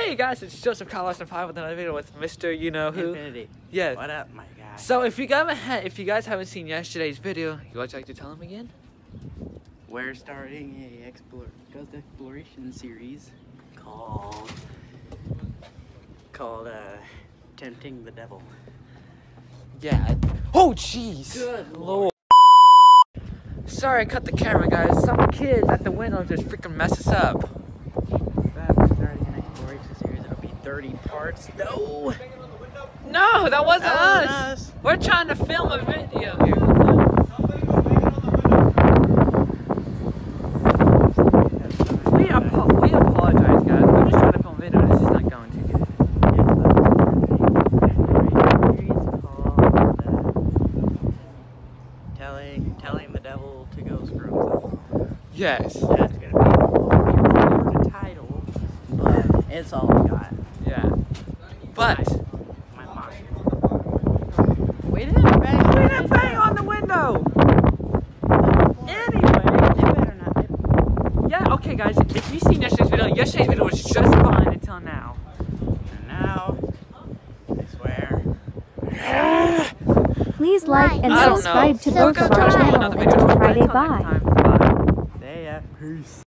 Hey guys, it's Joseph Carlos and 5 with another video with Mr. You Know Who. Infinity. Yes. What up, my guy? So if you guys haven't seen yesterday's video, you would like to tell them again? We're starting a ghost exploration series called Tempting the Devil. Yeah. Oh jeez. Good Lord. Sorry, I cut the camera, guys. Some kids at the window just freaking mess us up. We're starting an exploration series. It'll be 30 parts. No, that wasn't us. us. We're trying to film a video here. We apologize, guys. We're just trying to film a video. This is not going too good. Telling the devil to go screw himself. Yes. That's gonna be the title, but it's all we got. Yeah. But My mind. we didn't bang on the window. Anyway, It better not. yeah. Okay, guys. If you've seen yesterday's video was just fine until now. And now, I swear. Please like and I don't subscribe know. to We're both gonna of try our to film channels. another video. Until Friday, Until next bye. time, bye. See ya. Peace.